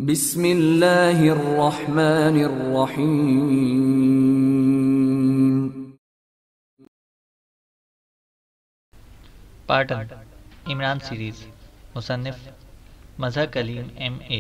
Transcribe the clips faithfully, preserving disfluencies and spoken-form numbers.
بسم اللہ الرحمن الرحیم۔ پاٹن عمران سیریز، مصنف مظہر کلیم ایم اے۔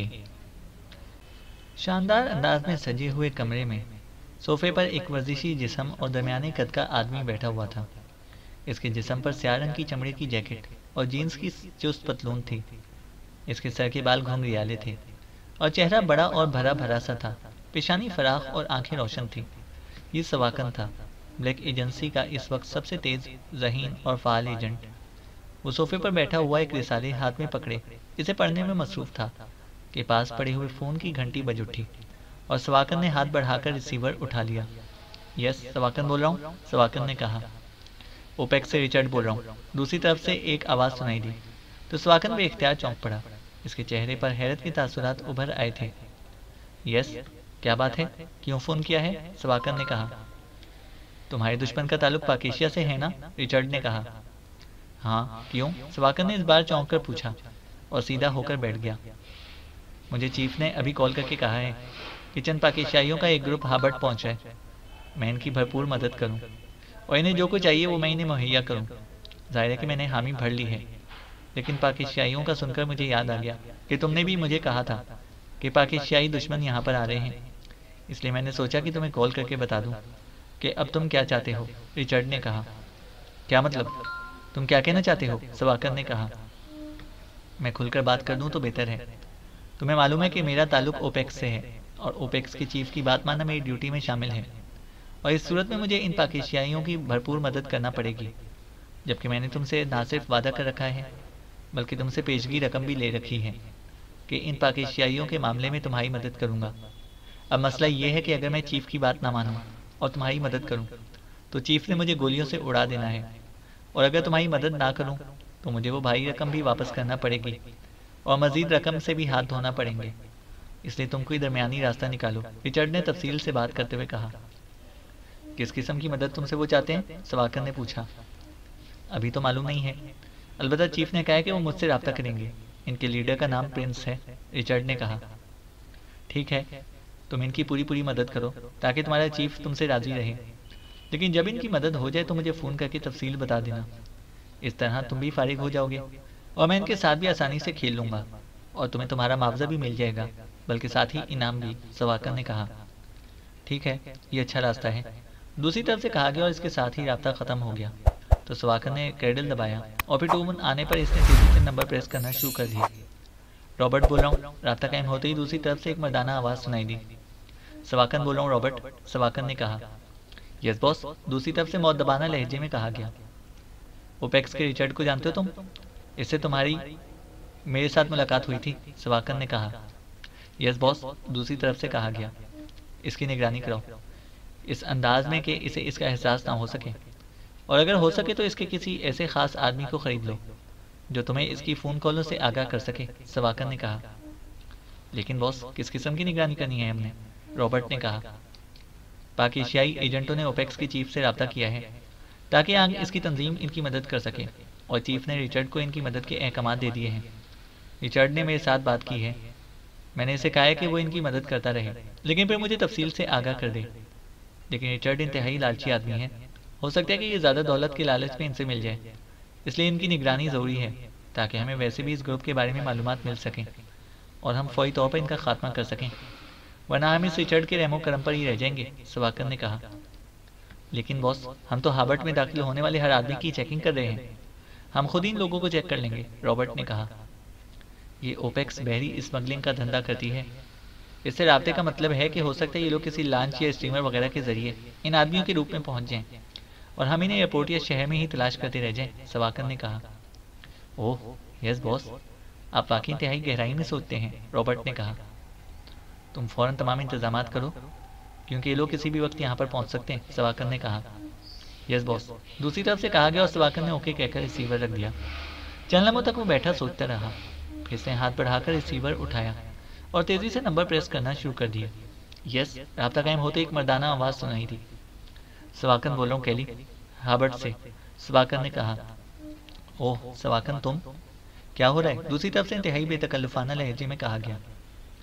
شاندار انداز میں سجے ہوئے کمرے میں صوفے پر ایک ورزشی جسم اور درمیانے قد کا آدمی بیٹھا ہوا تھا۔ اس کے جسم پر سیاہ رنگ کی چمڑے کی جیکٹ اور جینز کی چست پتلون تھی۔ اس کے سر کے بال گھنگریالے تھے اور چہرہ بڑا اور بھرا بھرا سا تھا۔ پیشانی فراخ اور آنکھیں روشن تھیں۔ یہ سواکن تھا، بلیک ایجنسی کا اس وقت سب سے تیز، ذہین اور فعال ایجنٹ۔ وہ صوفے پر بیٹھا ہوا ایک رسالے ہاتھ میں پکڑے اسے پڑھنے میں مصروف تھا کہ پاس پڑے ہوئے فون کی گھنٹی بج اٹھی اور سواکن نے ہاتھ بڑھا کر ریسیور اٹھا لیا۔ یس، سواکن بول رہا ہوں، سواکن نے کہا۔ اوپیک سے ریچرڈ بول رہا ہوں، دوسری طرف سے ایک آواز سنائی دی تو سواکن بے اختیار چونک پڑا۔ اس کے چہرے پر حیرت کے تاثرات ابھر آئے تھے۔ یس، کیا بات ہے؟ کیوں فون کیا ہے؟ سواکن نے کہا۔ تمہارے دشمن کا تعلق پاکیشیا سے ہے نا؟ ریچرڈ نے کہا۔ ہاں، کیوں؟ سواکن نے اس بار چونک کر پوچھا اور سیدھا ہو کر بیٹھ گیا۔ مجھے چیف نے ابھی کال کر کے کہا ہے کہ چند پاکیشیائیوں کا ایک گروپ ہابرٹ پہنچا ہے۔ میں ان کی بھرپور مدد کروں اور انہیں جو کچھ چاہیے وہ میں انہیں مہیا کروں۔ ظاہر ہے کہ میں نے حامی بھر لی ہے، لیکن پاکیشیائیوں کا سن کر مجھے یاد آ گیا کہ تم نے بھی مجھے کہا تھا کہ پاکیشیائی دشمن یہاں پر آ رہے ہیں، اس لیے میں نے سوچا کہ تمہیں کال کر کے بتا دوں کہ اب تم کیا چاہتے ہو۔ ریچرڈ نے کہا۔ کیا مطلب؟ تم کیا کہنا چاہتے ہو؟ سواکن نے کہا۔ میں کھل کر بات کر دوں تو بہتر ہے۔ تمہیں معلوم ہے کہ میرا تعلق اوپیکس سے ہے اور اوپیکس کے چیف کی بات ماننا میری ڈیوٹی میں شامل ہے، اور اس صورت میں مجھے ان پاکیشیائیوں کی بھرپور مدد کرنا پڑے گی، جبکہ میں نے تم سے نہ صرف وعدہ کر رکھا ہے بلکہ تم سے پیشگی رقم بھی لے رکھی ہے کہ ان پاکیشیائیوں کے معاملے میں تمہاری مدد کروں گا۔ اب مسئلہ یہ ہے کہ اگر میں چیف کی بات نہ مانوں اور تمہاری مدد کروں تو چیف نے مجھے گولیوں سے اڑا دینا ہے، اور اگر تمہاری مدد نہ کروں تو مجھے وہ بھاری رقم بھی واپس کرنا پڑے گی اور مزید رقم سے بھی ہاتھ دھونا پڑیں گے، اس لیے تم کوئی درمیانی راستہ نکالو۔ ریچرڈ نے تفصیل سے بات کرتے ہوئے کہا۔ کس قسم کی مدد تم سے وہ چاہتے ہیں؟ سواکن نے پوچھا۔ ابھی تو معلوم نہیں ہے، البتہ چیف نے کہا ہے کہ وہ مجھ سے رابطہ کریں گے۔ ان کے لیڈر کا نام پرنس ہے، ریچرڈ نے کہا۔ ٹھیک ہے، تم ان کی پوری پوری مدد کرو تاکہ تمہارا چیف تم سے راضی رہے، لیکن جب ان کی مدد ہو جائے تو مجھے فون کر کے تفصیل بتا دینا۔ اس طرح تم بھی فارغ ہو جاؤ گے اور میں ان کے ساتھ بھی آسانی سے کھیل لوں گا، اور تمہیں تمہارا معاوضہ بھی مل جائے گا، بلکہ ساتھ ہی انعام بھی، سواکن نے کہا۔ ٹھیک ہے، یہ اچھا راستہ ہے، دوسری طرف سے کہا گیا، اور اس کے ساتھ ہی رابطہ ختم ہو گیا تو سواکن نے کریڈل دبایا اور پھر ٹون آنے پر اس نے تیزی سے نمبر پریس کرنا شروع کر دیا۔ رابرٹ بول رہا ہوں۔ رابطہ قائم ہوتے ہی دوسری طرف سے ایک مردانہ آواز سنائی دی۔ سواکن بول رہا ہوں رابرٹ، سواکن نے کہا۔ یس باس، دوسری طرف سے مؤدبانہ لہجے میں کہا گیا۔ اوپیکس کے ریچرڈ کو جانتے ہو تم؟ اس سے تمہاری میرے ساتھ ملاقات ہوئی تھی، سواکن نے کہا۔ یس باس، دوسری طرف سے کہا گیا۔ اس کی نگرانی کراؤ اس انداز میں کہ اسے اس کا احساس نہ ہو سکے، اور اگر ہو سکے تو اس کے کسی ایسے خاص آدمی کو خرید لو جو تمہیں اس کی فون کالوں سے آگاہ کر سکے، سواکن نے کہا۔ لیکن باس، کس قسم کی نگرانی کرنی ہے ہم نے؟ رابرٹ نے کہا۔ پاکیشیائی ایجنٹوں نے اوپیکس کی چیف سے رابطہ کیا ہے تاکہ آگے اس کی تنظیم ان کی مدد کر سکے، اور چیف نے ریچرڈ کو ان کی مدد کے احکامات دے دیے ہیں۔ ریچرڈ نے میرے ساتھ بات کی ہے، میں نے اسے کہا ہے کہ وہ ان کی مدد کرتا رہے لیکن پھر مجھے تفصیل سے آگاہ کر دے۔ لیکن ریچرڈ انتہائی لالچی آدمی ہے، ہو سکتا ہے کہ یہ زیادہ دولت کے لالچ میں ان سے مل جائے، اس لیے ان کی نگرانی ضروری ہے تاکہ ہمیں ویسے بھی اس گروپ کے بارے میں معلومات مل سکیں اور ہم فوری طور پر ان کا خاتمہ کر سکیں، ورنہ ہم اس ریچرڈ کے رحم و کرم پر ہی رہ جائیں گے، سواکن نے کہا۔ لیکن باس، ہم تو ہابرٹ میں داخل ہونے والے ہر آدمی کی چیکنگ کر رہے ہیں، ہم خود ان لوگوں کو چیک کر لیں گے، رابرٹ نے کہا۔ یہ اوپیکس بحری اسمگلنگ کا دھندا کرتی ہے، اس سے رابطے کا مطلب ہے کہ ہو سکتا ہے یہ لوگ کسی لانچ یا اسٹیمر وغیرہ کے ذریعے ان آدمیوں کے روپ میں پہنچ جائیں اور ہم انہیں ایئرپورٹ یا شہر میں ہی تلاش کرتے رہ جائیں، سواکن نے کہا۔ اوہ یس باس، آپ واقعی انتہائی گہرائی میں سوچتے ہیں، رابرٹ نے کہا۔ تم فوراً تمام انتظامات کرو کیونکہ یہ لوگ کسی بھی وقت یہاں پر پہنچ سکتے ہیں، سواکن نے کہا۔ یس باس، دوسری طرف سے کہا گیا، اور سواکن نے اوکے کہہ کر ریسیور رکھ دیا۔ چند لمحوں تک وہ بیٹھا سوچتا رہا، پھر اس نے ہاتھ بڑھا کر ریسیور اٹھایا اور تیزی سے نمبر پریس کرنا شروع کر دیا۔ یس، رابطہ قائم ہوتے ایک مردانہ آواز سنائی دی۔ سواکن بول رہا ہوں کیلی، ہابرٹ سے، سواکن نے کہا۔ اوہ سواکن، تم؟ کیا ہو رہا ہے؟ دوسری طرف سے انتہائی بے تکلفانہ لہجے میں کہا گیا۔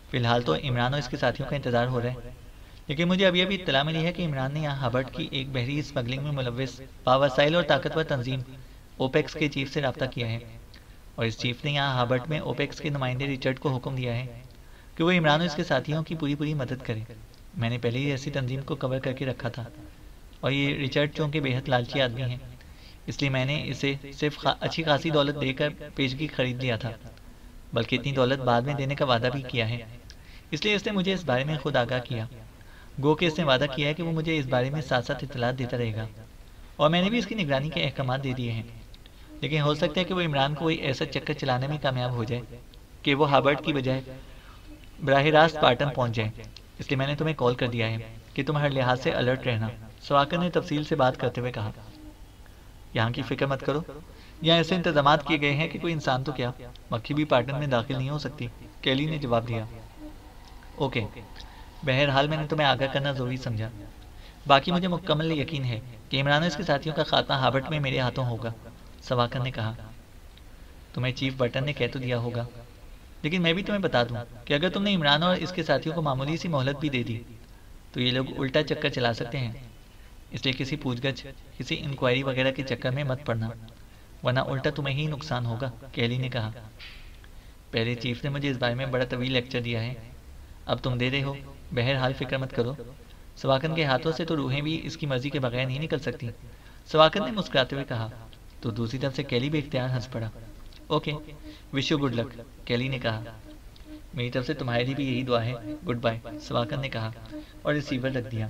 فی الحال تو عمران اور اس کے ساتھیوں کا انتظار ہو رہا ہے، لیکن مجھے ابھی ابھی اطلاع ملی ہے کہ عمران نے یہاں ہابرٹ کی ایک بحری اسمگلنگ میں ملوث باوسائل اور طاقتور تنظیم اوپیکس کے چیف سے رابطہ کیا ہے، اور اس چیف نے یہاں ہابرٹ میں اوپیکس کے نمائندے ریچرڈ کو حکم دیا ہے کہ وہ عمران اور اس کے ساتھیوں کی پوری پوری مدد کرے۔ میں نے پہلے ہی ایسی تنظیم کو کور کر کے رکھا تھا، اور یہ ریچرڈ چونکہ بےحد لالچی آدمی ہے، اس لیے میں نے اسے صرف خا اچھی خاصی دولت دے کر پیشگی خرید لیا تھا، بلکہ اتنی دولت بعد میں دینے کا وعدہ بھی کیا ہے، اس لیے اس نے مجھے اس بارے میں خود آگاہ کیا۔ گو کہ اس نے وعدہ کیا ہے کہ وہ مجھے اس بارے میں ساتھ ساتھ اطلاعات دیتا رہے گا، اور میں نے بھی اس کی نگرانی کے احکامات دے دیے ہیں، لیکن ہو سکتا ہے کہ وہ عمران کو کوئی ایسا چکر چلانے میں کامیاب ہو جائے کہ وہ ہابرٹ کی بجائے براہ راست پارٹن پہنچ جائے، اس لیے میں نے تمہیں کال کر دیا ہے کہ تم ہر لحاظ سے الرٹ رہنا۔ سواکر نے تفصیل سے بات کرتے ہوئے کہا، یہاں کی فکر مت کرو، یہاں ایسے انتظامات کیے گئے ہیں کہ کوئی انسان تو کیا مکھی بھی پارٹن میں داخل نہیں ہو سکتی، کیلی نے جواب دیا۔ اوکے، بہرحال میں نے تمہیں آگاہ کرنا ضروری سمجھا، باقی مجھے مکمل یقین ہے کہ عمران اور اس کے ساتھیوں کا خاتمہ ہابرٹ میں میرے ہاتھوں ہوگا۔ سواکر نے کہا، تمہیں چیف برٹن نے کہہ تو دیا ہوگا، لیکن میں بھی تمہیں بتا دوں کہ اگر تم نے عمران اور اس کے ساتھیوں کو معمولی سی مہلت بھی دے دی تو یہ لوگ الٹا چکر چلا سکتے ہیں، اس لیے کسی پوچھ گچھ کسی انکوائری وغیرہ کے چکر میں مت پڑنا، ورنہ الٹا تمہیں ہی نقصان ہوگا، کیلی نے کہا۔ پہلے چیف نے مجھے اس بارے میں بڑا طویل لیکچر دیا ہے، اب تم دے رہے ہو، بہرحال فکر مت کرو۔ سواکن کے ہاتھوں سے تو روحیں بھی اس کی مرضی کے بغیر نہیں نکل سکتی، سواکن نے مسکراتے ہوئے کہا، تو دوسری طرف سے کیلی بھی اختیار ہنس پڑا۔ Okay, wish you good luck, Kelly نے کہا۔ میری طرف سے تمہارے لیے بھی یہی دعا ہے، گڈ بائے، سواکن نے کہا اور ریسیور رکھ دیا۔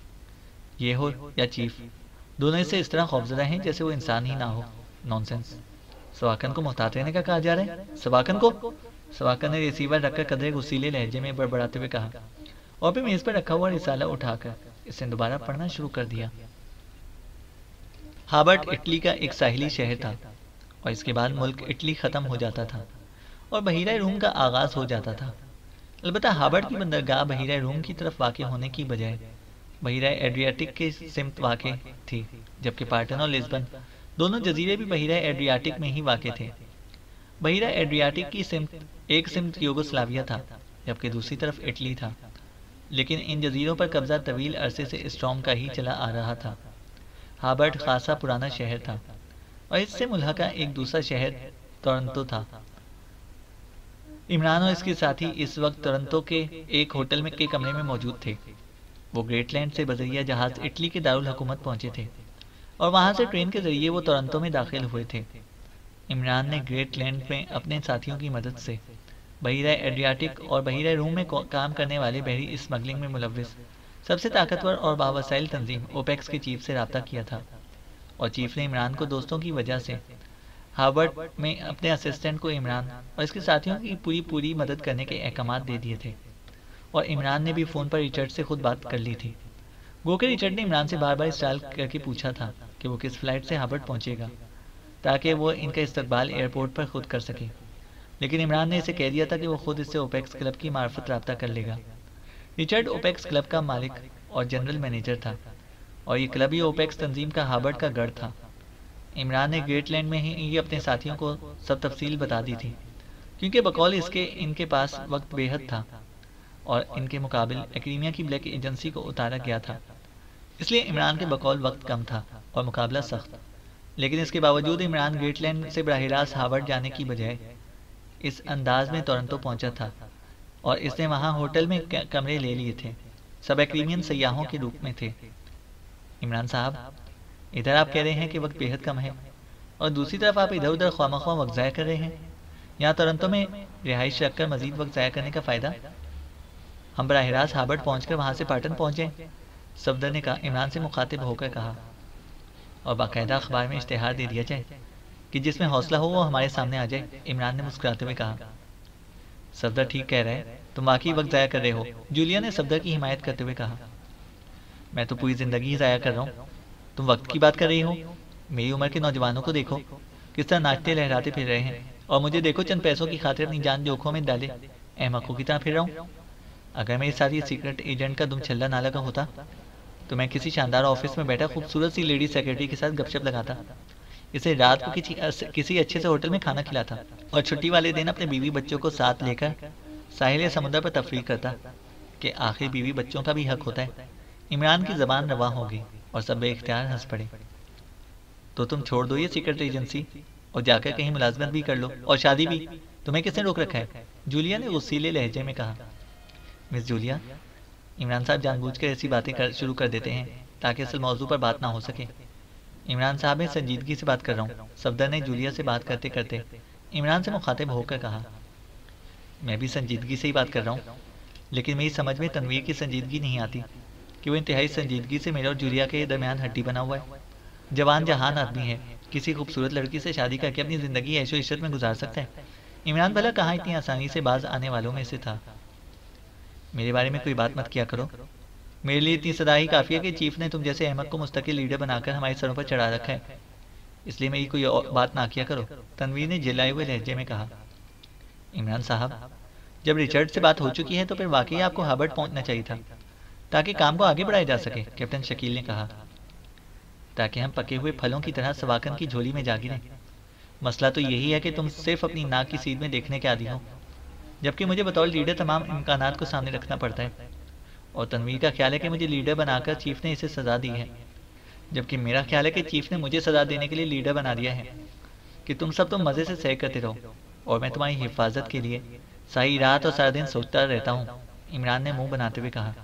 یہ ہو یا چیف، دونوں اس سے اس طرح خوفزدہ ہیں جیسے وہ انسان ہی نہ ہو، نان سینس۔ سواکن کو محتاط رہنے کا کہا جا رہا ہے؟ سواکن کو؟ سواکن نے ریسیور رکھ کر قدرے غصیلے لہجے میں بڑبڑاتے ہوئے کہا، اور پھر میز پر رکھا ہوا رسالہ اٹھا کر اس نے دوبارہ پڑھنا شروع کر دیا۔ ہابرٹ اٹلی کا ایک ساحلی شہر تھا، اور اس کے بعد ملک اٹلی ختم ہو جاتا تھا اور بحیرہ روم کا آغاز ہو جاتا تھا۔ البتہ ہابرٹ کی بندرگاہ بحیرہ روم کی طرف واقع ہونے کی بجائے بحیرہ ایڈریاٹک کے سمت واقع تھی، جبکہ پارٹن اور لزبن دونوں جزیرے بھی بحیرہ ایڈریاٹک میں ہی واقع تھے۔ بحیرہ ایڈریاٹک کی سمت ایک سمت یوگوسلاویہ تھا، جبکہ دوسری طرف اٹلی تھا، لیکن ان جزیروں پر قبضہ طویل عرصے سے اسٹروم کا ہی چلا آ رہا تھا۔ ہابرٹ خاصا پرانا شہر تھا، اور اس سے ملحقہ ایک دوسرا شہر تورنتو تھا۔ عمران اور اس کے ساتھی اس وقت تورنتو کے ایک ہوٹل میں کے کمرے میں موجود تھے۔ وہ گریٹ لینڈ سے بذریعہ جہاز اٹلی کے دارالحکومت پہنچے تھے، اور وہاں سے ٹرین کے ذریعے وہ تورنتو میں داخل ہوئے تھے۔ عمران نے گریٹ لینڈ میں اپنے ساتھیوں کی مدد سے بحیرہ ایڈریاٹک اور بحیرہ روم میں کام کرنے والے بحری اسمگلنگ میں ملوث سب سے طاقتور اور باوسائل تنظیم اوپیکس کے چیف سے رابطہ کیا تھا، اور چیف نے عمران کو دوستوں کی وجہ سے ہارورڈ میں اپنے اسسٹنٹ کو عمران اور اس کے ساتھیوں کی پوری پوری مدد کرنے کے احکامات دے دیے تھے، اور عمران نے بھی فون پر ریچرڈ سے خود بات کر لی تھی۔ گو کہ ریچرڈ نے عمران سے بار بار اسٹال کر کے پوچھا تھا کہ وہ کس فلائٹ سے ہارورڈ پہنچے گا تاکہ وہ ان کا استقبال ایئرپورٹ پر خود کر سکے، لیکن عمران نے اسے کہہ دیا تھا کہ وہ خود اس سے اوپیکس کلب کی معرفت رابطہ کر لے گا۔ ریچرڈ اوپیکس کلب کا مالک اور جنرل مینیجر تھا، اور یہ کلب ہی اوپیکس تنظیم کا ہارورڈ کا گڑھ تھا۔ عمران نے گریٹ لینڈ میں ہی اپنے ساتھیوں کو سب تفصیل بتا دی تھی، کیونکہ بقول اس کے ان کے پاس وقت بے حد تھا اور ان کے مقابل ایکڈیمیا کی بلیک ایجنسی کو اتارا گیا تھا، اس لیے عمران کے بقول وقت کم تھا اور مقابلہ سخت، لیکن اس کے باوجود عمران گریٹ لینڈ سے براہ راست ہارورڈ جانے کی بجائے اس انداز میں تورنتو پہنچا تھا، اور اس نے وہاں ہوٹل میں کمرے لے لیے تھے، سب ایکڈیمین سیاحوں کے روپ میں تھے۔ عمران صاحب، ادھر آپ کہہ رہے ہیں کہ وقت بے حد کم ہے، اور دوسری طرف آپ ادھر ادھر خواہ مخواہ وقت ضائع کر رہے ہیں۔ یہاں تورنتو میں رہائش رکھ کر مزید وقت ضائع کرنے کا فائدہ؟ ہم براہ راست ہارورڈ پہنچ کر وہاں سے پارٹن پہنچیں، صفدر نے کہا عمران سے مخاطب ہو کر کہا، اور باقاعدہ اخبار میں اشتہار دے دیا جائے کہ جس میں حوصلہ ہو وہ ہمارے سامنے آ جائے، عمران نے مسکراتے ہوئے کہا۔ صفدر ٹھیک کہہ رہا ہے، تم واقعی وقت ضائع کر رہے ہو، جولیا نے صفدر کی حمایت کرتے ہوئے کہا۔ میں تو پوری زندگی ہی ضائع کر رہا ہوں، تم وقت کی بات کر رہی ہو؟ میری عمر کے نوجوانوں کو دیکھو کس طرح ناچتے لہراتے پھر رہے ہیں، اور مجھے دیکھو چند پیسوں کی خاطر اپنی جان جوکھوں میں ڈالے احمقوں کی طرح پھر رہا ہوں۔ اگر میرے ساتھ یہ سیکرٹ ایجنٹ کا دم چھلا نہ لگا ہوتا تو میں کسی شاندار آفس میں بیٹھا خوبصورت سی لیڈی سیکرٹری کے ساتھ گپ شپ لگاتا، اسے رات کو کسی کسی اچھے سے ہوٹل میں کھانا کھلاتا، اور چھٹی والے دن اپنے بیوی بچوں کو ساتھ لے کر ساحل سمندر پر تفریح کرتا کہ آخر بیوی بچوں کا بھی حق ہوتا ہے۔ عمران کی زبان رواں ہو گئی اور سب بے اختیار ہنس پڑے۔ تو تم چھوڑ دو یہ سیکرٹ ایجنسی اور جا کر کہیں ملازمت بھی کر لو اور شادی بھی، تمہیں کس نے روک رکھا ہے؟ جولیا نے غصیلے لہجے میں کہا۔ مس جولیا، عمران صاحب جان بوجھ کر ایسی باتیں کر شروع کر دیتے ہیں تاکہ اصل موضوع پر بات نہ ہو سکے۔ عمران صاحب میں سنجیدگی سے بات کر رہا ہوں، صفدر نے جولیا سے بات کرتے کرتے عمران سے مخاطب ہو کر کہا۔ میں بھی سنجیدگی سے ہی بات کر رہا ہوں، لیکن میری سمجھ میں تنویر کی سنجیدگی نہیں آتی کہ وہ انتہائی سنجیدگی سے میرے اور جولیا کے درمیان ہڈی بنا ہوا ہے۔ جوان جہان آدمی ہے، کسی خوبصورت لڑکی سے شادی کر کے اپنی زندگی عیش و عشرت میں گزار سکتا ہے۔ عمران بھلا کہاں اتنی آسانی سے باز آنے والوں میں سے تھا۔ میرے بارے میں کوئی بات مت کیا کرو، میرے لیے اتنی صدا ہی کافی ہے کہ چیف نے تم جیسے احمد کو مستقل لیڈر بنا کر ہمارے سروں پر چڑھا رکھا ہے، اس لیے میری کوئی اور بات نہ کیا کرو، تنویر نے جلائے ہوئے لہجے میں کہا۔ عمران صاحب، جب ریچرڈ سے بات ہو چکی ہے تو پھر واقعی آپ کو ہارورڈ پہنچنا چاہیے تھا تاکہ کام کو آگے بڑھایا جا سکے، کیپٹن شکیل نے کہا، تاکہ ہم پکے ہوئے پھلوں کی طرح سواکن کی جھولی میں جا گریں۔ مسئلہ تو یہی ہے کہ تم صرف اپنی ناک کی سیدھ میں دیکھنے کے عادی ہو، جبکہ مجھے بطور لیڈر تمام امکانات کو سامنے رکھنا پڑتا ہے، اور تنویر کا خیال ہے کہ مجھے لیڈر بنا کر چیف نے اسے سزا دی ہے، جبکہ میرا خیال ہے کہ چیف نے مجھے سزا دینے کے لیے لیڈر بنا دیا ہے کہ تم سب تم مزے سے سیر کرتے رہو اور میں تمہاری حفاظت کے لیے ساری رات اور سارا دن سوچتا رہتا ہوں، عمران نے منہ بناتے ہوئے کہا۔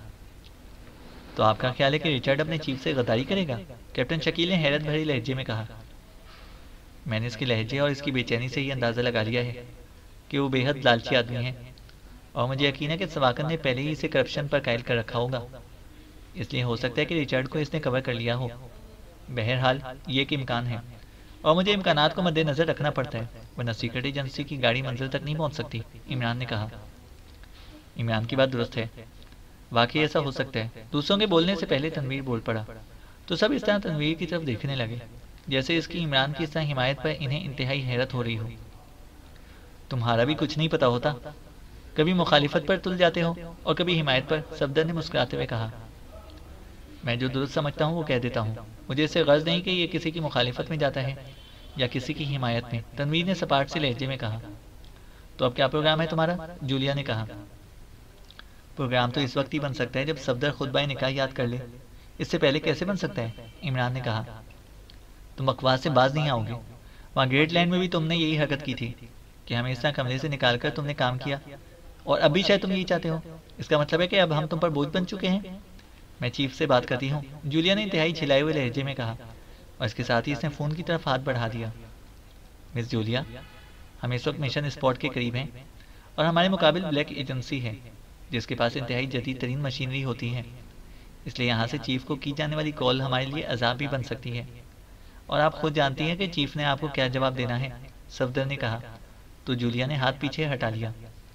تو آپ کا خیال ہے کہ ریچرڈ اپنے چیف سے غداری کرے گا؟ کیپٹن شکیل نے حیرت بھری لہجے میں کہا۔ میں نے اس کے لہجے اور اس کی بے چینی سے یہ اندازہ لگا لیا ہے کہ وہ بے حد لالچی آدمی ہے، اور مجھے یقین ہے کہ سواکن نے پہلے ہی اسے کرپشن پر قائل کر رکھا ہوگا، اس لیے ہو سکتا ہے کہ ریچرڈ کو اس نے کور کر لیا ہو۔ بہرحال یہ ایک امکان ہے، اور مجھے امکانات کو مد نظر رکھنا پڑتا ہے، ورنہ سیکرٹ ایجنسی کی گاڑی منزل تک نہیں پہنچ سکتی، عمران نے کہا۔ عمران کی بات درست ہے، واقعی ایسا ہو سکتا ہے۔ دوسروں کے بولنے سے پہلے تنویر بول پڑا، تو سب اس طرح تنویر کی طرف دیکھنے لگے جیسے اس کی عمران کی اس طرح حمایت پر انہیں انتہائی حیرت ہو رہی ہو۔ تمہارا بھی کچھ نہیں پتا ہوتا، کبھی مخالفت پر تل جاتے ہو اور کبھی حمایت پر، صفدر نے مسکراتے ہوئے کہا۔ میں جو درست سمجھتا ہوں وہ کہہ دیتا ہوں، مجھے اس سے غرض نہیں کہ یہ کسی کی مخالفت میں جاتا ہے یا کسی کی حمایت میں، تنویر نے سپاٹ سے لہجے میں کہا۔ تو اب کیا پروگرام ہے تمہارا؟ جولیا نے کہا۔ پروگرام تو اس وقت ہی بن سکتا ہے جب صفدر خطبہ نکاح یاد کر لے، اس سے پہلے کیسے بن سکتا ہے؟ عمران نے کہا۔ تم بکواس سے باز نہیں آؤ گے، وہاں گریٹ لینڈ میں بھی تم نے یہی حرکت کی تھی کہ ہمیں اس طرح کمرے سے نکال کر تم نے کام کیا، اور اب بھی شاید تم یہی چاہتے ہو۔ اس کا مطلب ہے کہ اب ہم تم پر بوجھ بن چکے ہیں۔ میں چیف سے بات کرتی ہوں، جولیا نے انتہائی چھلائے ہوئے لہجے میں کہا، اور اس کے ساتھ ہی اس نے فون کی طرف ہاتھ بڑھا دیا۔ مس جولیا، ہم اس وقت مشن اسپاٹ کے قریب ہیں، اور ہمارے مقابل بلیک ایجنسی ہے جس کے پاس انتہائی جدید ترین مشینری ہوتی ہے، اس لیے یہاں سے چیف کو کی جانے والی کال ہمارے لیے عذاب بھی بن سکتی ہے، اور آپ خود جانتی ہیں کہ چیف نے آپ کو کیا جواب دینا ہے، صفدر نے کہا۔ تو جولیا نے ہاتھ پیچھے ہٹا لیا۔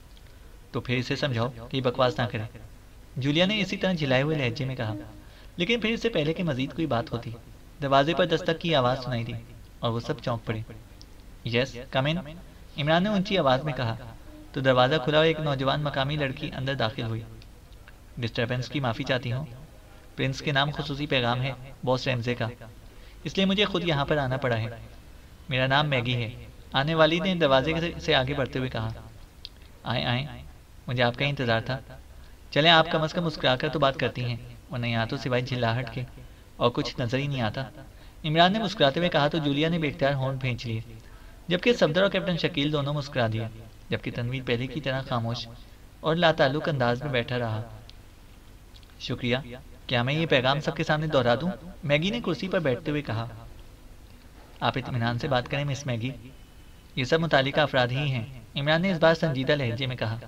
تو پھر اسے سمجھاؤ کہ یہ بکواس نہ کرے، جولیا نے اسی طرح جھلائے ہوئے لہجے میں کہا۔ لیکن پھر اس سے پہلے کہ مزید کوئی بات ہوتی، دروازے پر دستک کی آواز سنائی دی اور وہ سب چونک پڑے۔ یس کم ان، عمران نے اونچی آواز میں کہا، تو دروازہ کھلا اور ایک نوجوان مقامی لڑکی اندر داخل ہوئی۔ ڈسٹربنس کی معافی چاہتی ہوں، پرنس کے نام خصوصی پیغام ہے باس ریمزے کا، اس لیے مجھے خود یہاں پر آنا پڑا ہے۔ میرا نام میگی ہے، آنے والی نے دروازے سے آگے بڑھتے ہوئے کہا۔ آئیں آئیں، مجھے آپ کا انتظار تھا، چلیں آپ کم از کم مسکرا کر تو بات کرتی ہیں، ورنہ یہاں تو سوائے جھلاہٹ کے اور کچھ نظر ہی نہیں آتا، عمران نے مسکراتے ہوئے کہا۔ تو جولیا نے بے اختیار ہونٹ بھینچ لیے، جبکہ صفدر اور کیپٹن شکیل دونوں مسکرا دیا، جبکہ تنویر پہلے کی طرح خاموش اور لاتعلق انداز میں بیٹھا رہا۔ شکریہ، کیا میں یہ پیغام سب کے سامنے دہرا دوں؟ میگی نے کرسی پر بیٹھتے ہوئے کہا۔ آپ اطمینان سے بات کریں مس میگی، یہ سب متعلقہ افراد ہی ہیں، عمران نے اس بار سنجیدہ لہجے میں کہا۔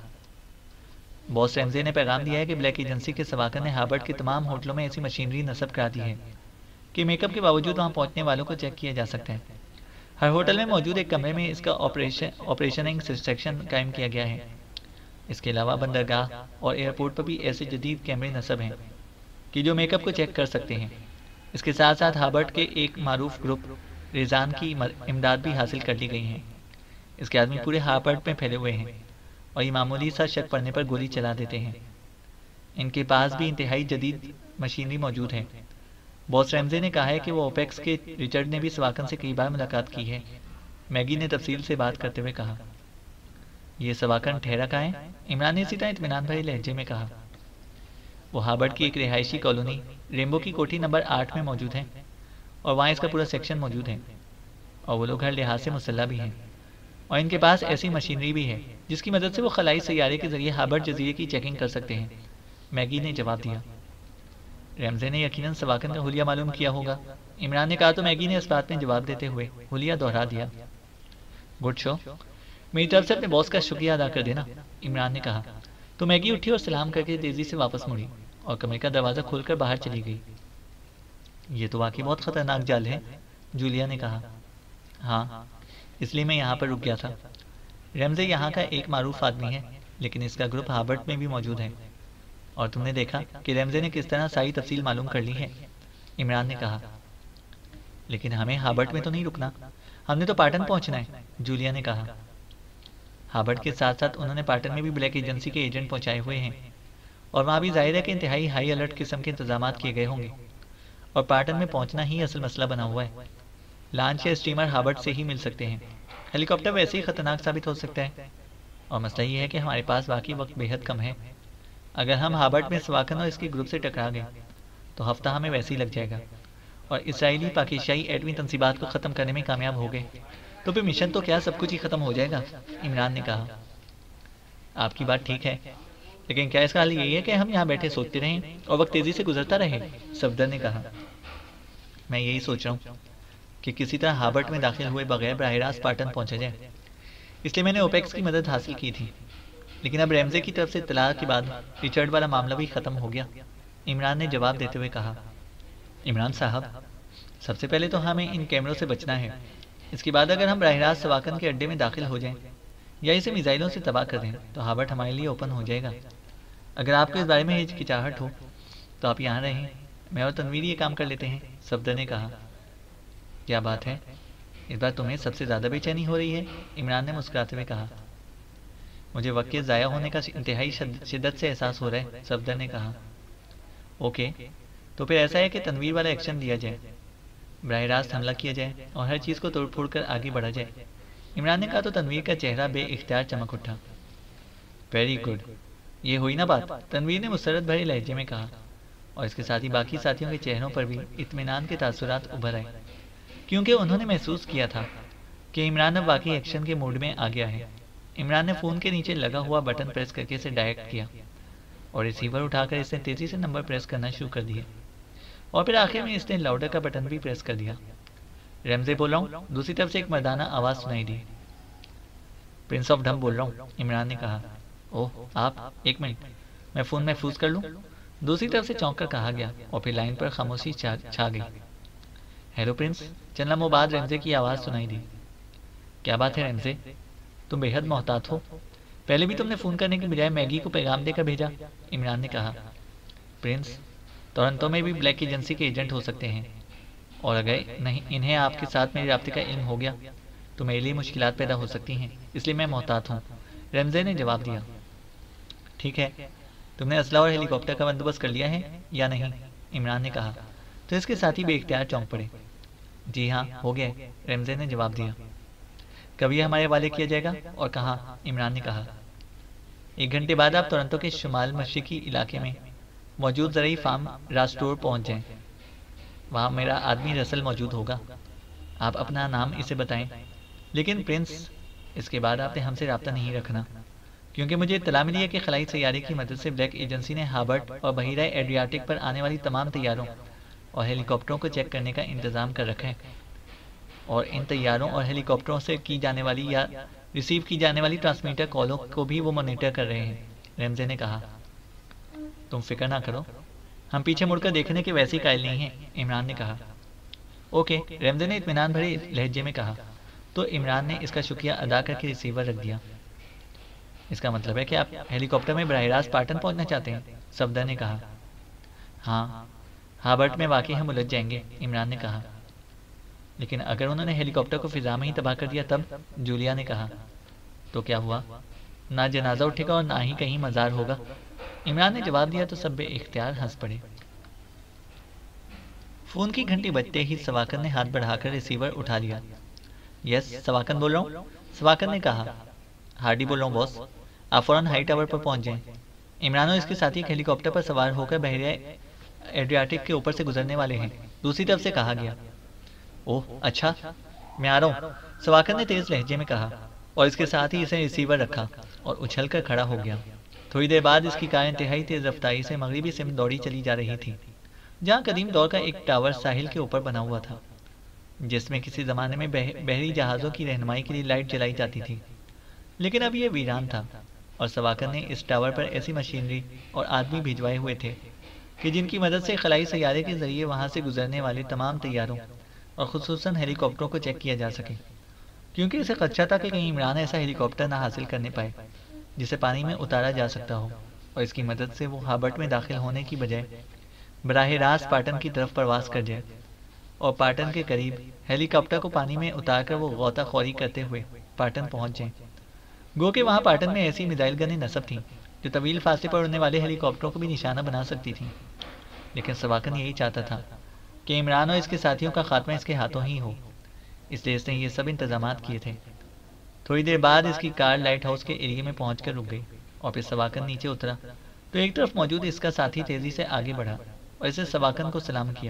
باس ریمزے نے پیغام دیا ہے کہ بلیک ایجنسی کے سواکن نے ہارورڈ کے تمام ہوٹلوں میں ایسی مشینری نصب کرا دی ہے کہ میک اپ کے باوجود وہاں پہنچنے والوں کو چیک کیا جا سکتا ہے۔ ہر ہوٹل میں موجود ایک کمرے میں اس کا آپریشن آپریشننگ سیکشن قائم کیا گیا ہے۔ اس کے علاوہ بندرگاہ اور ایئرپورٹ پر بھی ایسے جدید کیمرے نصب ہیں کہ جو میک اپ کو چیک کر سکتے ہیں۔ اس کے ساتھ ساتھ ہارورڈ کے ایک معروف گروپ ریزان کی امداد بھی حاصل کر لی گئی ہیں۔ اس کے آدمی پورے ہارورڈ میں پھیلے ہوئے ہیں اور یہ معمولی سا شک پڑنے پر گولی چلا دیتے ہیں۔ ان کے پاس بھی انتہائی جدید مشینری موجود ہے۔ باس ریمزے نے کہا ہے کہ وہ اوپیکس کے ریچرڈ نے بھی سواکن سے کئی بار ملاقات کی ہے، میگی نے تفصیل سے بات کرتے ہوئے کہا۔ یہ سواکن ٹھہرا کہاں ہے؟ عمران نے اسی طرح اطمینان بھرے لہجے میں کہا۔ وہ ہارورڈ کی ایک رہائشی کالونی ریمبو کی کوٹھی نمبر آٹھ میں موجود ہے، اور وہاں اس کا پورا سیکشن موجود ہے، اور وہ لوگ ہر لحاظ سے مسلح بھی ہیں، اور ان کے پاس ایسی مشینری بھی ہے جس کی مدد سے وہ خلائی سیارے کے ذریعے ہارورڈ جزیرے کی چیکنگ کر سکتے ہیں، میگی نے جواب دیا۔ ریمزے نے یقیناً سواکن کا حلیہ معلوم کیا ہوگا، عمران نے کہا تو میگی نے اس بات میں جواب دیتے ہوئے حلیہ دوہرا دیا۔ گڈ شو، میری طرف سے اپنے باس کا شکریہ ادا کر دینا، عمران نے کہا۔ تو میگی اٹھی اور سلام کر کے تیزی سے واپس مڑی اور کمرے کا دروازہ کھول کر باہر چلی گئی۔ یہ تو واقعی بہت خطرناک جال ہے، جولیا نے کہا۔ ہاں، اس لیے میں یہاں پر رک گیا تھا۔ ریمزے یہاں کا ایک معروف آدمی ہے، لیکن اس کا گروپ ہارورڈ میں بھی موجود ہے، اور تم نے دیکھا کہ ریمزے نے کس طرح ساری تفصیل معلوم کر لی ہے، عمران نے کہا۔ لیکن ہمیں ہارورڈ میں تو نہیں رکنا، ہم نے تو پاٹن پہنچنا ہے، جولیا نے کہا۔ ہارورڈ کے ساتھ ساتھ انہوں نے پاٹن میں بھی بلیک ایجنسی کے ایجنٹ پہنچائے ہوئے ہیں، اور وہاں بھی ظاہر ہے کہ انتہائی ہائی الرٹ قسم کے انتظامات کیے گئے ہوں گے، اور پاٹن میں پہنچنا ہی اصل مسئلہ بنا ہوا ہے۔ لانچ یا اسٹیمر ہارورڈ سے ہی مل سکتے ہیں، ہیلی کاپٹر ویسے ہی خطرناک ثابت ہو سکتا ہے، اور مسئلہ یہ ہے کہ ہمارے پاس واقعی وقت بے حد کم ہے۔ اگر ہم ہارورڈ میں سواکن اور اس کے گروپ سے ٹکرا گئے تو ہفتہ ہمیں ویسے ہی لگ جائے گا، اور اسرائیلی پاکستانی ایٹمی تنصیبات کو ختم کرنے میں کامیاب ہو گئے تو پھر مشن تو کیا سب کچھ ہی ختم ہو جائے گا، عمران نے کہا۔ آپ کی بات ٹھیک ہے، لیکن کیا اس کا حل یہی ہے کہ ہم یہاں بیٹھے سوچتے رہیں اور وقت تیزی سے گزرتا رہے، صفدر نے کہا۔ میں یہی سوچ رہا ہوں کہ کسی طرح ہارورڈ میں داخل ہوئے بغیر براہ راست پاٹن پہنچا جائے، اس لیے میں نے اوپیکس کی مدد حاصل کی تھی، لیکن اب ریمزے کی طرف سے اطلاع کے بعد ریچرڈ والا معاملہ بھی ختم ہو گیا، عمران نے جواب دیتے ہوئے کہا۔ عمران صاحب، سب سے پہلے تو ہمیں ان کیمروں سے بچنا ہے، اس کے بعد اگر ہم براہ راست سواکن کے اڈے میں داخل ہو جائیں یا اسے میزائلوں سے تباہ کر دیں تو ہارورڈ ہمارے لیے اوپن ہو جائے گا۔ اگر آپ کو اس بارے میں ہچکچاہٹ ہو تو آپ یہاں رہیں، میں اور تنویر یہ کام کر لیتے ہیں، صفدر نے کہا۔ کیا بات ہے، اس بار تمہیں سب سے زیادہ بے چینی ہو رہی ہے، عمران نے مسکراتے ہوئے کہا۔ مجھے وقت کے ضائع ہونے کا انتہائی شدت سے احساس ہو رہا ہے، صفدر نے کہا۔ اوکے، تو پھر ایسا ہے کہ تنویر والا ایکشن لیا جائے، براہ راست حملہ کیا جائے اور ہر چیز کو توڑ پھوڑ کر آگے بڑھا جائے، عمران نے کہا تو تنویر کا چہرہ بے اختیار چمک اٹھا۔ ویری گڈ، یہ ہوئی نا بات، تنویر نے مسرت بھرے لہجے میں کہا، اور اس کے ساتھ ہی باقی ساتھیوں کے چہروں پر بھی اطمینان کے تاثرات ابھر آئے، کیونکہ انہوں نے محسوس کیا تھا کہ عمران اب واقعی ایکشن کے موڈ میں آ گیا ہے۔ عمران نے فون کے نیچے لگا ہوا بٹن پریس کر کے اسے ڈائریکٹ کیا، اور ریسیور اٹھا کر اس نے تیزی سے نمبر پریس کرنا شروع کر دیا، اور پھر آخر میں اس نے لاؤڈر کا بٹن بھی پریس کر دیا۔ ریمزے بول رہا ہوں، دوسری طرف سے ایک مردانہ آواز سنائی دی۔ پرنس آف ڈھم بول رہا ہوں، عمران نے کہا۔ اوہ آپ، ایک منٹ، میں فون محفوظ کر لوں، دوسری طرف سے چونک کر کہا گیا، اور پھر لائن پر خاموشی چھا گئی۔ ہیلو پرنس، چند لمحوں بعد ریمزے کی آواز سنائی دی۔ کیا بات ہے ریمزے، تم بے حد محتاط ہو، پہلے بھی تم نے فون کرنے کے بجائے میگی کو پیغام دے کر بھیجا، عمران نے کہا۔ پرنس، ٹورنٹو میں بھی بلیک ایجنسی کے ایجنٹ ہو سکتے ہیں، اور اگر نہیں انہیں آپ کے ساتھ میرے رابطے کا علم ہو گیا تو میرے لیے مشکلات پیدا ہو سکتی ہیں، اس لیے میں محتاط ہوں، ریمزے نے جواب دیا۔ ٹھیک ہے، تم نے اسلحہ اور ہیلی کاپٹر کا بندوبست کر لیا ہے یا نہیں، عمران نے کہا، تو اس کے ساتھ ہی بے اختیار چونک پڑے۔ جی ہاں، ہو گیا، ریمزے نے جواب دیا۔ کب یہ ہمارے حوالے کیا جائے گا اور کہاں، عمران نے کہا۔ ایک گھنٹے بعد آپ ٹورنٹو کے شمال مشرقی علاقے میں موجود زرعی فارم راسٹور پہنچ جائیں، وہاں میرا آدمی رسل موجود ہوگا، آپ اپنا نام اسے بتائیں، لیکن پرنس اس کے بعد آپ نے ہم سے رابطہ نہیں رکھنا، کیونکہ مجھے اطلاع ملی ہے کہ خلائی سیارے کی مدد سے بلیک ایجنسی نے ہارورڈ اور بحیرہ ایڈریاٹک پر آنے والی تمام طیاروں اور ہیلی کاپٹروں کو چیک کرنے کا انتظام کر رکھا ہے، اور ان طیاروں اور ہیلی کاپٹروں سے کی جانے والی یا ریسیو کی جانے والی ٹرانسمیٹر کالوں کو بھی وہ مانیٹر کر رہے ہیں، ریمزے نے کہا۔ تم فکر نہ کرو، ہم پیچھے مڑ کر دیکھنے کے ویسے ہی قائل نہیں ہیں، عمران نے کہا۔ اوکے، ریمزے نے اطمینان بھرے لہجے میں کہا، تو عمران نے اس کا شکریہ ادا کر کے ریسیور رکھ دیا۔ اس کا مطلب ہے کہ آپ ہیلی کاپٹر میں براہ راست پاٹن پہنچنا چاہتے ہیں، صفدر نے کہا۔ ہاں، ہارورڈ میں واقعی ہم الجھ جائیں گے، عمران نے کہا۔ لیکن اگر انہوں نے ہیلی کاپٹر کو فضا میں ہی تباہ کر دیا تب، جولیا نے کہا۔ تو کیا ہوا؟ نہ جنازہ اٹھے گا اور نہ ہی کہیں مزار ہوگا، عمران نے جواب دیا، تو سب بے اختیار ہنس پڑے۔ فون کی گھنٹی بجتے ہی سواکن نے ہاتھ بڑھا کر ریسیور اٹھا لیا۔ یس، سواکن بول رہا ہوں، سواکن نے کہا۔ ہارڈی بول رہا ہوں بوس، آپ فوراً ہائی ٹاور پر پہنچ جائیں۔ عمران اور اس کے ساتھی ایک ہیلی کاپٹر پر سوار ہو کر بحیرہ ایڈریاٹک کے اوپر سے گزرنے والے ہیں، دوسری طرف سے کہا گیا۔ اوہ اچھا، میں آ رہا ہوں، سواکر نے تیز لہجے میں کہا، اور اس کے ساتھ ہی اسے ریسیور رکھا اور اچھل کر کھڑا ہو گیا۔ تھوڑی دیر بعد اس کی کار انتہائی تیز رفتاری سے مغربی سمت دوڑی چلی جا رہی تھی، جہاں قدیم دور کا ایک ٹاور ساحل کے اوپر بنا ہوا تھا، جس میں کسی زمانے میں بحری جہازوں کی رہنمائی کے لیے لائٹ جلائی جاتی تھی، لیکن اب یہ ویران تھا، اور سواکر نے اس ٹاور پر ایسی مشینری اور آدمی بھیجوائے ہوئے تھے کہ جن کی مدد سے خلائی سیارے کے ذریعے وہاں سے گزرنے والے تمام طیاروں اور خصوصاً ہیلی کاپٹروں کو چیک کیا جا سکے، کیونکہ اسے خدشہ تھا کہ کہیں عمران ایسا ہیلی کاپٹر نہ حاصل کرنے پائے جسے پانی میں اتارا جا سکتا ہو، اور اس کی مدد سے وہ ہابرٹ میں داخل ہونے کی بجائے براہ راست پاٹن کی طرف پرواز کر جائے، اور پاٹن کے قریب ہیلی کاپٹر کو پانی میں اتار کر وہ غوطہ خوری کرتے ہوئے پاٹن پہنچ جائیں۔ گو کہ وہاں پاٹن میں ایسی میزائل گنیں نصب تھیں جو طویل فاصلے پر اڑنے والے ہیلی کاپٹروں کو بھی نشانہ بنا سکتی تھیں، لیکن سواکن یہی چاہتا تھا کہ عمران اور اس کے ساتھیوں کا خاتمہ اس کے ہاتھوں ہی ہو، اس لیے اس نے یہ سب انتظامات کیے تھے۔ تھوڑی دیر بعد اس کی کار لائٹ ہاؤس کے ایریے میں پہنچ کر رک گئی، اور پھر سواکن نیچے اترا تو ایک طرف موجود اس کا ساتھی تیزی سے آگے بڑھا اور اسے سواکن کو سلام کیا۔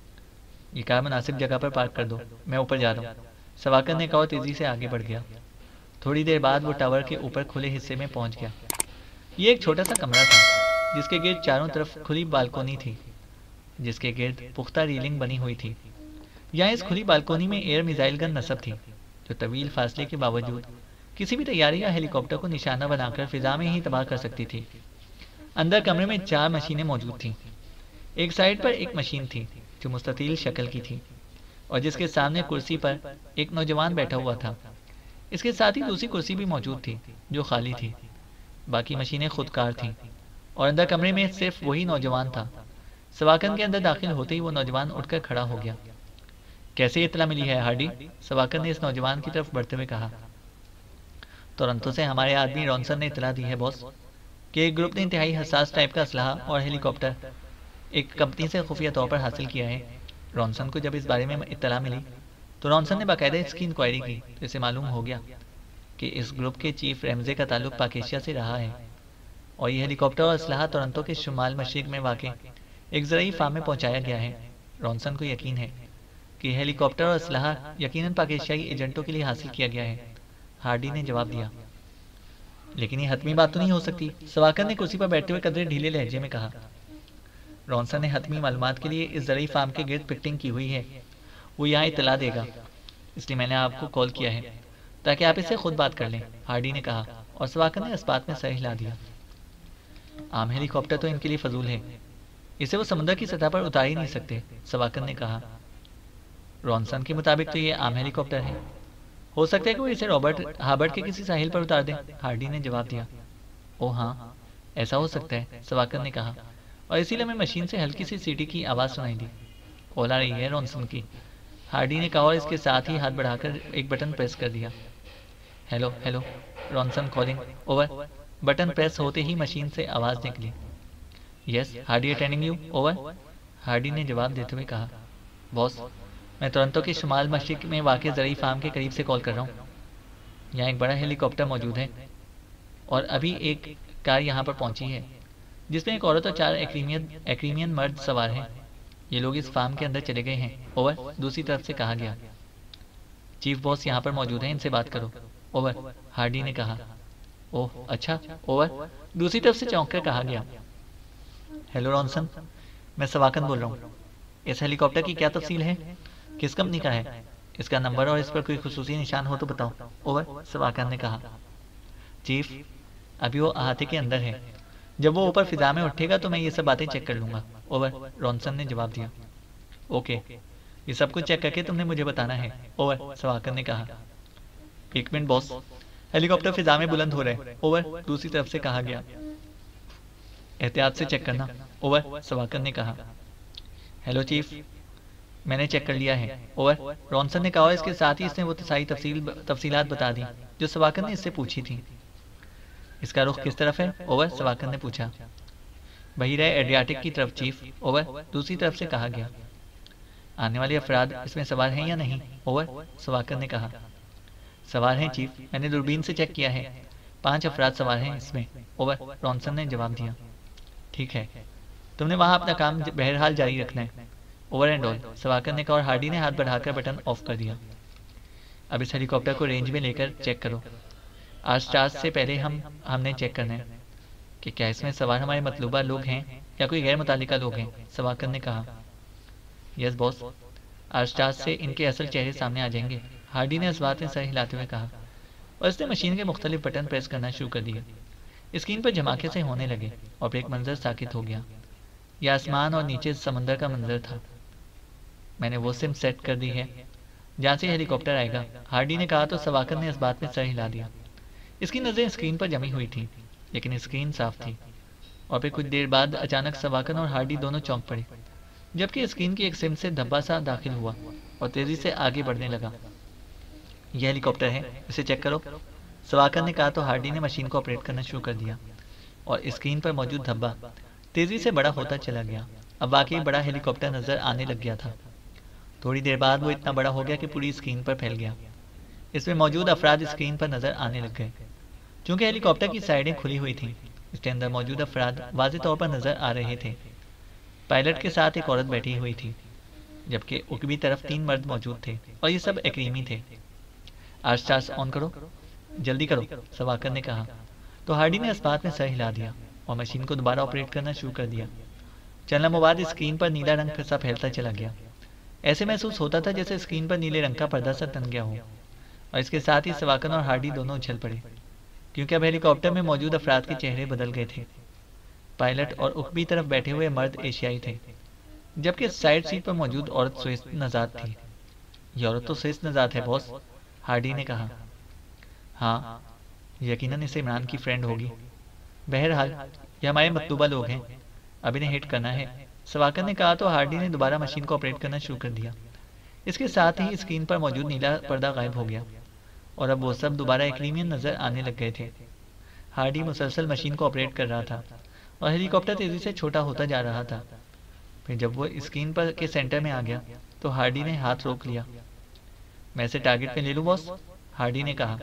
یہ کار مناسب جگہ پر پارک کر دو، میں اوپر جا رہا ہوں، سواکن نے کہا اور تیزی سے آگے بڑھ گیا۔ تھوڑی دیر بعد وہ ٹاور کے اوپر کھلے حصے میں پہنچ گیا۔ یہ ایک چھوٹا سا کمرہ تھا جس کے گرد چاروں طرف کھلی بالکونی تھی، جس کے گرد پختہ ریلنگ بنی ہوئی تھی۔ یہاں اس کھلی بالکونی میں ایئر میزائل گن نصب تھی جو طویل فاصلے کے باوجود کسی بھی طیارے یا ہیلی کاپٹر کو نشانہ بنا کر فضا میں ہی تباہ کر سکتی تھی۔ اندر کمرے میں چار مشینیں موجود تھیں۔ ایک سائڈ پر ایک مشین تھی جو مستطیل شکل کی تھی اور جس کے سامنے کرسی پر ایک نوجوان بیٹھا ہوا تھا۔ اس کے ساتھ ہی دوسری کرسی بھی موجود تھی جو خالی تھی، باقی مشینیں خود کار تھیں، اور اندر کمرے میں صرف وہی نوجوان تھا۔ سواکن کے اندر داخل ہوتے ہی وہ نوجوان اٹھ کر کھڑا ہو گیا۔ کیسے اطلاع ملی ہے ہارڈی؟ سواکن نے اس نوجوان کی طرف بڑھتے ہوئے کہا۔ تورنتو سے ہمارے آدمی رونسن نے اطلاع دی ہے باس کہ ایک گروپ نے انتہائی حساس ٹائپ کا اسلحہ اور ہیلی کاپٹر ایک کمپنی سے خفیہ طور پر حاصل کیا ہے۔ رونسن کو جب اس بارے میں اطلاع ملی تو رونسن نے باقاعدہ اس کی انکوائری کی تو اسے معلوم ہو گیا کہ اس گروپ کے چیف ریمزے کا تعلق پاکیشیا سے رہا ہے، اور یہ ہیلی کاپٹر اور اسلحہ تورنتو کے شمال مشرق میں واقع ایک زرعی فارم میں پہنچایا گیا ہے۔ رونسن کو یقین ہے کہ ہیلی کاپٹر اور اسلحہ یقیناً پاکیشیائی ایجنٹوں کے لیے حاصل کیا گیا ہے، ہارڈی نے جواب دیا۔ لیکن یہ حتمی بات تو نہیں ہو سکتی، سواکن نے کرسی پر بیٹھتے ہوئے قدرے ڈھیلے لہجے میں کہا۔ رونسن نے حتمی معلومات کے لیے اس زرعی فارم کے گرد پکٹنگ کی ہوئی ہے، وہ یہاں اطلاع دے گا، اس لیے میں نے آپ کو کال کیا ہے تاکہ آپ اس سے خود بات کر لیں، ہارڈی نے کہا، اور سواکن نے اس بات میں سر ہلا دیا۔ عام ہیلی کاپٹر تو ان کے لیے فضول ہے، اسے وہ سمندر کی سطح پر اتار ہی نہیں سکتے، سواکن نے کہا۔ رونسن کے مطابق تو یہ عام ہیلی کاپٹر ہے، ہو سکتا ہے کہ وہ اسے رابرٹ ہابرٹ کے کسی ساحل پر اتار دیں، ہارڈی نے جواب دیا۔ او ہاں، ایسا ہو سکتا ہے، سواکن نے کہا، اور اسی لیے میں مشین سے ہلکی سی سیٹی کی آواز سنائی دی۔ کال آ رہی ہے رونسن کی، ہارڈی نے کہا، اور اس کے ساتھ ہی ہاتھ بڑھا کر ایک بٹن پریس کر دیا۔ Hello hello Ronson calling over. Button press ہوتے ہی مشین سے آواز نکلی۔ Yes Hardy attending you over, Hardy نے جواب دیتے ہوئے کہا۔ باس، میں تورنتو کے شمال مشرق میں واقع زرعی فارم کے قریب سے کال کر رہا ہوں، یہاں ایک بڑا ہیلی کاپٹر موجود ہے، اور ابھی ایک کار یہاں پر پہنچی ہے جس میں ایک عورت اور چار ایکریمین مرد سوار ہیں، یہ لوگ اس فارم کے اندر چلے گئے ہیں، اوور، دوسری طرف سے کہا گیا۔ چیف باس یہاں پر موجود ہیں، ان سے بات کرو، اوور، ہارڈی نے کہا۔ اوہ اچھا، اوور، دوسری طرف سے چونک کر کہا گیا۔ ہیلو رونسن، میں سواکن بول رہا ہوں، اس ہیلی کاپٹر کی کیا تفصیل ہے؟ کس کمپنی کا ہے؟ اس کا نمبر اور اس پر کوئی خصوصی نشان ہو تو بتاؤ، اوور، سواکن نے کہا۔ چیف، ابھی وہ احاطے کے اندر ہے، جب وہ اوپر فضا میں اٹھے گا تو میں یہ سب باتیں چیک کر لوں گا، اوور، رونسن نے جواب دیا۔ اوکے، یہ سب کچھ چیک کر کے تم نے مجھے بتانا ہے، اوور، سواکن نے کہا۔ ایک منٹ باس، ہیلی کاپٹر فضا میں بلند ہو رہے ہیں، اوور، دوسری طرف سے کہا گیا۔ احتیاط سے چیک کرنا، اوور، سواکن نے کہا۔ ہیلو چیف، میں نے چیک کر لیا ہے، اوور، رونسن نے کہا، اور اس کے ساتھ ہی اس نے وہ ساری تفصیل تفصیلات بتا دی جو سواکن نے اس سے پوچھی تھی۔ اس کا رخ کس طرف ہے، اوور، سواکن نے پوچھا۔ بحیرہ ایڈریاٹک کی طرف چیف، اوور، دوسری طرف سے کہا گیا۔ آنے والے افراد اس میں سوار ہیں یا نہیں، اوور، سواکن نے کہا۔ سوار ہیں چیف، میں نے دوربین سے چیک کیا ہے، پانچ افراد سوار ہیں اس میں، اوور، رونسن نے جواب دیا۔ ٹھیک ہے، تم نے وہاں اپنا کام بہرحال جاری رکھنا ہے، اوور اینڈ آل، سواکر نے کہا، اور ہارڈی نے ہاتھ بڑھا کر بٹن آف کر دیا۔ اب اس ہیلی کاپٹر کو رینج میں لے کر چیک کرو، آج اسٹارٹ سے پہلے ہم ہم نے چیک کرنا ہے کہ کیا اس میں سوار ہمارے مطلوبہ لوگ ہیں یا کوئی غیر متعلقہ لوگ ہیں، سواکر نے کہا۔ یس باس، آج اسٹارٹ سے ان کے اصل چہرے سامنے آ جائیں گے، ہارڈی نے اس بات میں سر ہلاتے ہوئے کہا، اور اس نے مشین کے مختلف بٹن پریس کرنا شروع کر دیے۔ اسکرین پر جھماکے سے ہونے لگے اور ایک منظر ساکت ہو گیا۔ یہ آسمان اور نیچے سمندر کا منظر تھا۔ میں نے وہ سم سیٹ کر دی ہے جہاں سے ہیلی کاپٹر آئے گا، ہارڈی نے کہا تو سواکر نے اس بات میں سر ہلا دیا۔ اس کی نظریں اسکرین پر جمی ہوئی تھیں، لیکن اسکرین صاف تھی، اور پھر کچھ دیر بعد اچانک سواکر اور ہارڈی دونوں چونک پڑے، جبکہ اسکرین کی ایک سم سے دھبا سا داخل ہوا اور تیزی سے آگے بڑھنے لگا۔ یہ ہیلی کاپٹر ہے، اسے چیک کرو، سواکر نے کہا تو ہارڈی نے مشین کو آپریٹ کرنا شروع کر دیا، اور اسکرین پر موجود دھبا تیزی سے بڑا ہوتا چلا گیا۔ اب واقعی بڑا ہیلی کاپٹر نظر آنے لگ گیا تھا۔ تھوڑی دیر بعد وہ اتنا بڑا ہو گیا کہ پوری اسکرین پر پھیل گیا۔ اس میں موجود افراد اسکرین پر نظر آنے لگ گئے۔ چونکہ ہیلی کاپٹر کی سائڈیں کھلی ہوئی تھیں، اس کے اندر موجود افراد واضح طور پر نظر آ رہے تھے۔ پائلٹ کے ساتھ ایک عورت بیٹھی ہوئی تھی، جبکہ عقبی طرف تین مرد موجود تھے، اور یہ سب ایکریمی تھے۔ آج اسٹارز آن کرو، جلدی کرو، سواکر نے کہا تو ہارڈی نے اس بات میں سر ہلا دیا اور مشین کو دوبارہ آپریٹ کرنا شروع کر دیا۔ چند لمحوں بعد اسکرین پر نیلا رنگ سا پھیلتا چلا گیا، ایسے محسوس ہوتا تھا جیسے اسکرین پر نیلے رنگ کا پردہ سا تن گیا ہو، اور اس کے ساتھ ہی سواکر اور ہارڈی دونوں اچھل پڑے، کیونکہ اب ہیلی کاپٹر میں موجود افراد کے چہرے بدل گئے تھے۔ پائلٹ اور عقبی طرف بیٹھے ہوئے مرد ایشیائی تھے، جبکہ سائڈ سیٹ پر موجود عورت سوئس نژاد تھی۔ یہ عورت تو سوئس نژاد ہے باس، ہارڈی نے کہا۔ ہاں، یقیناً اس عمران کی فرینڈ ہوگی۔ بہرحال یہ ہمارے مطلوبہ لوگ ہیں، اب انہیں ہٹ کرنا ہے، سواکر نے کہا تو ہارڈی نے دوبارہ مشین کو آپریٹ کرنا شروع کر دیا۔ اس کے ساتھ ہی اسکرین پر موجود نیلا پردہ غائب ہو گیا، اور اب وہ سب دوبارہ ایکریمین نظر آنے لگ گئے تھے۔ ہارڈی مسلسل مشین کو آپریٹ کر رہا تھا، اور ہیلی کاپٹر تیزی سے چھوٹا ہوتا جا رہا تھا۔ پھر جب وہ اسکرین پر کے سینٹر میں آ گیا تو ہارڈی نے ہاتھ روک لیا۔ میں اسے ٹارگٹ پہ لے لوں باس، ہارڈی نے کہا،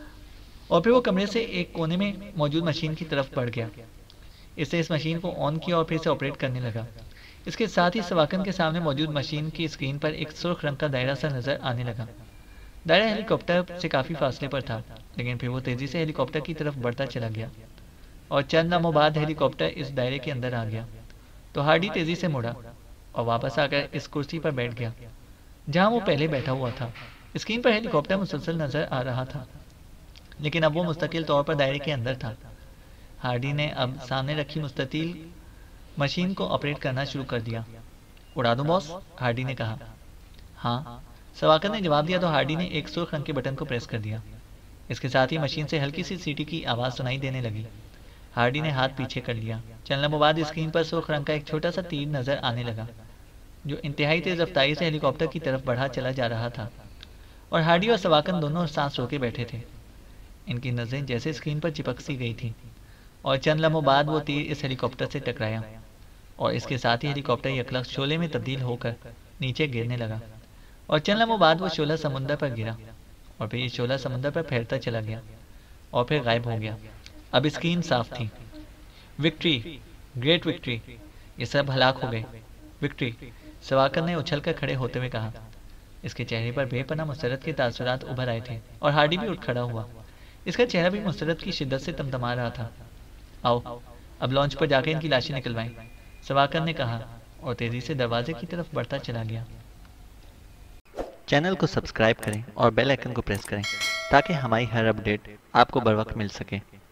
اور پھر وہ کمرے سے ایک کونے میں موجود مشین کی طرف بڑھ گیا۔ اس نے اس مشین کو آن کیا اور پھر سے آپریٹ کرنے لگا۔ اس کے ساتھ ہی سواکن کے سامنے موجود مشین کی اسکرین پر ایک سرخ رنگ کا دائرہ سا نظر آنے لگا۔ دائرہ ہیلی کاپٹر سے کافی فاصلے پر تھا، لیکن پھر وہ تیزی سے ہیلی کاپٹر کی طرف بڑھتا چلا گیا، اور چند لمحوں بعد ہیلی کاپٹر اس دائرے کے اندر آ گیا تو ہارڈی تیزی سے مڑا اور واپس آ کر اس کرسی پر بیٹھ گیا جہاں وہ پہلے بیٹھا ہوا تھا۔ اسکرین پر ہیلی کاپٹر مسلسل نظر آ رہا تھا، لیکن اب وہ مستقل طور پر دائرے کے اندر تھا۔ ہارڈی نے اب سامنے رکھی مستطیل مشین کو آپریٹ کرنا شروع کر دیا۔ اڑا دوں باس، ہارڈی نے کہا۔ ہاں، سواکر نے جواب دیا تو ہارڈی نے ایک سرخ رنگ کے بٹن کو پریس کر دیا۔ اس کے ساتھ ہی مشین سے ہلکی سی سیٹی کی آواز سنائی دینے لگی۔ ہارڈی نے ہاتھ پیچھے کر لیا۔ چند لمحوں بعد اسکرین پر سرخ رنگ کا ایک چھوٹا سا تیر نظر آنے لگا جو انتہائی تیز رفتاری سے ہیلی کاپٹر کی طرف بڑھا چلا جا رہا تھا، اور ہارڈی اور سواکن دونوں سانس روکے بیٹھے تھے۔ ان کی نظریں جیسے اسکرین پر چپک سی گئی تھیں، اور چند لمحوں بعد وہ تیر اس ہیلی کاپٹر سے ٹکرایا، اور اس کے ساتھ ہی ہیلی کاپٹر یکلخت شعلے میں تبدیل ہو کر نیچے گرنے لگا، اور چند لمحوں بعد وہ شعلہ سمندر پر گرا، اور پھر یہ شعلہ سمندر پر پھیلتا چلا گیا اور پھر غائب ہو گیا۔ اب اسکرین صاف تھی۔ وکٹری، گریٹ وکٹری، یہ سب ہلاک ہو گئے، وکٹری، سواکر نے اچھل کر کھڑے ہوتے ہوئے کہا۔ اس کے چہرے پر بے پناہ مسرت کے تاثرات ابھر آئے تھے، اور ہارڈی بھی اٹھ کھڑا ہوا۔ اس کا چہرہ بھی مسرت کی شدت سے تمتما رہا تھا۔ آؤ اب لانچ پر جا کے ان کی لاشیں نکلوائیں، سواکر نے کہا، اور تیزی سے دروازے کی طرف بڑھتا چلا گیا۔ چینل کو سبسکرائب کریں اور بیل آئیکن کو پریس کریں تاکہ ہماری ہر اپڈیٹ آپ کو بر وقت مل سکے۔